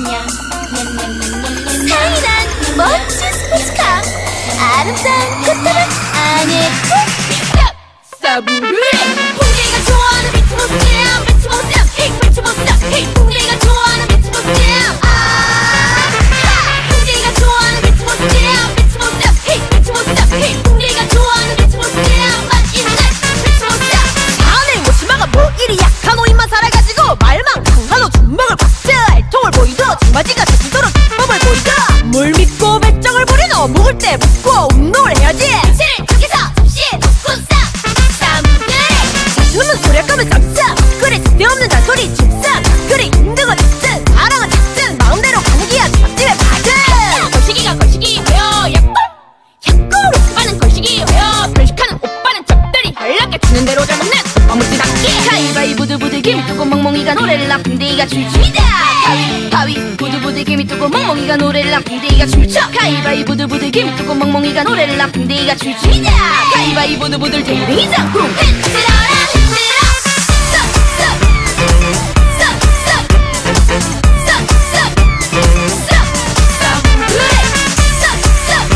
상이란 멋진 스포츠카, 아름다운 꽃다발 안에 꼭 사부르레 홍대가 좋아하는 비트보스 잼, 비트보스 잼, 비트보스 잼, 홍대가 좋아하는 비트보스 잼. 홍대가 좋아하는 비트보스 잼, 비트보스 잼, 비트보스 잼, 홍대가 좋아하는 비트보스 잼. 맛있는 비트보스 잼. 안에 오시마가 뭐 이리 약한 오이만 살아가지고 말만 강하로 주먹을 박자 알통을 보이도 장바지가 제주도로 기법을 보이도 물 믿고 배짱을 부리노 묵을 때 묵고 운동을 해야지. 실을 저기서 접시에 넣고 싹 사무르레 자주는 소리하면 쌈싸 그래 쓸데없는 잔소리 집싹 그래 힘든 건 있든 사랑은 작든 마음대로 가는 기야 잡집에 받은 걸식이가 걸식이고요 약골 약골 오빠는 걸식이고요 별식하는 오빠는 적들이 연락해 주는 대로 잘 먹는 오빠무지 닭기 가위바위 부들부들 김이 뜨고 멍멍이가 노래를 아픈데이가 줄줄이다 가위 부들부들 김이 뜨고 멍멍이가 노래를 아픈데이가 춤춰 가위바위 부들부들 김이 뜨고 멍멍이가 노래를 아픈데이가 줄줄이다 가위바위 부들부들 대리장 흔들어라 흔들어 쏙쏙 쏙쏙 쏙쏙 사무르레 쏙쏙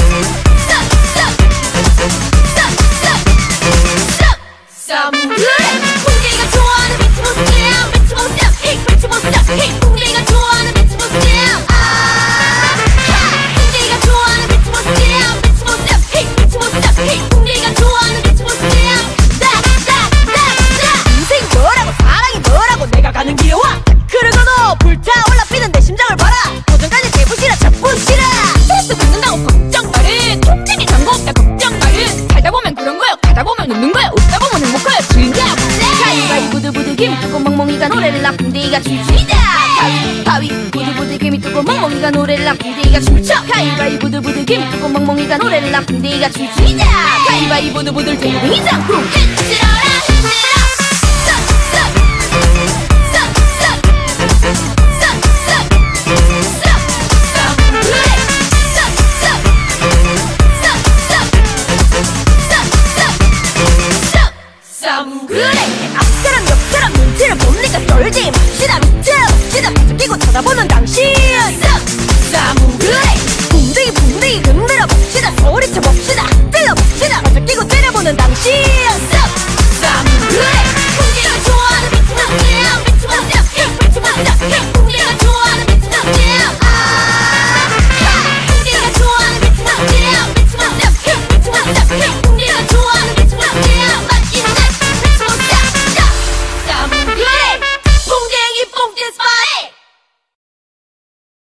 쏙쏙 사무르레 홍대가 좋아하는 비트보스 잼, 비트보스 잼, 비트보스 잼, 홍대가 좋아하는 비트보스 잼. 홍대가 좋아하는 비트보스 잼, 비트보스 잼, 비트보스 잼, 홍대가 좋아하는 비트보스 잼. 인생 뭐라고 사랑이 뭐라고 내가 가는 길와 그러고 너 불타올라 피는 내 심장을 봐라 도전까지 재부시라 잡부시라 스트레스 받는다고 걱정 마른 통증에 장고 없다 걱정 마른 살다 보면 그런 거요 가다 보면 웃는 거요 웃다 보면 행복해요 즐겨보세 가위바위 부들부들 김이 뜨고 멍멍이가 노래를 아픈데이가 줄줄이다 가위 부들부들 김이 뜨고 멍멍이가 노래를 아픈데이가 춤춰 가위바위 부들부들 김이 뜨고 멍멍이가 노래를 아픈데이가 줄줄이다 가위바위 부들부들 대리장 흔들어라 흔들어